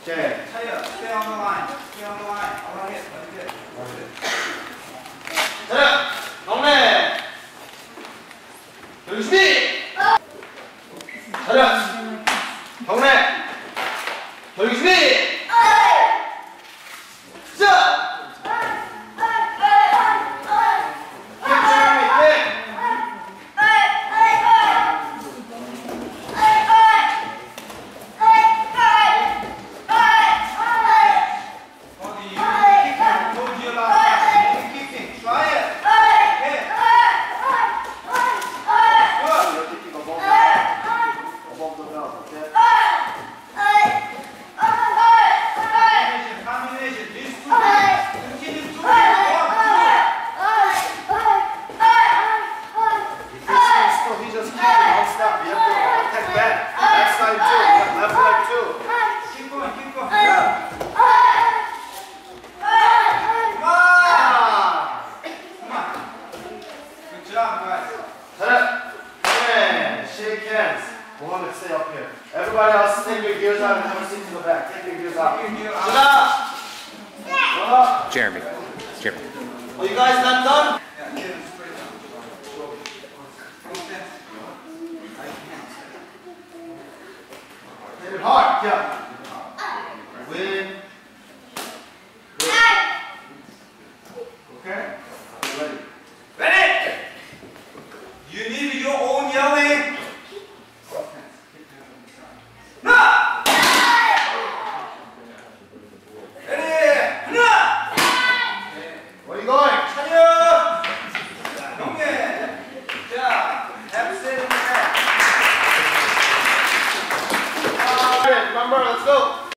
Okay. Stay on the line. Stay on the line. I want to hit. Let me hit. 자, 동네. 준비. 차렷. 동네. 준비. Mohammed, stay up here. Everybody else, take your gears out and have a seat to the back. Take your gears out. Jeremy. Are you guys not done? Hit it hard. Yeah. Win. Okay? Ready? Ready? You need your own yelling. Where are you going? 차렷! 형님! 자, 앱셋 Remember, let's go.